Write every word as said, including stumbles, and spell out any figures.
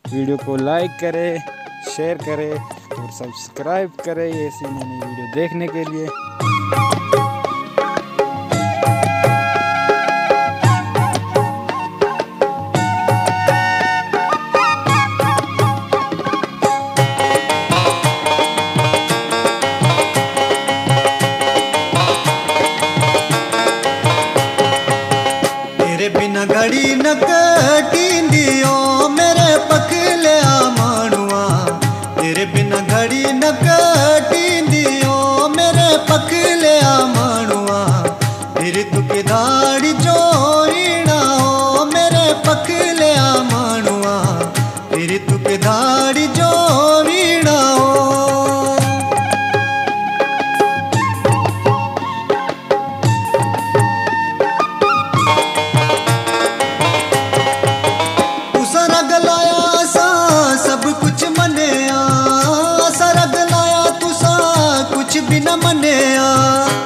Video को like करें, share करें और सब्सक्राइब करें ऐसी नई नई वीडियो देखने के लिए। तेरे बिना घड़ी न कटींदियो मेरे पखलिया मानुआ। तेरे बिना घड़ी न कटींदियो मेरे पखलिया मानुआ। फिर तू के दाढ़ी जोड़ना हो मेरे पखलिया मानुआ। फिर तू के दाढ़ी जोड़ना हो। बिना मनिया